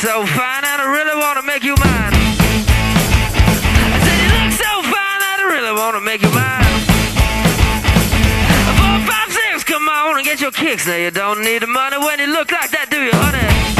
so fine and I really wanna make you mine. I said you look so fine and I really wanna make you mine. 4, 5, 6, come on and get your kicks. Now you don't need the money when you look like that, do you, honey?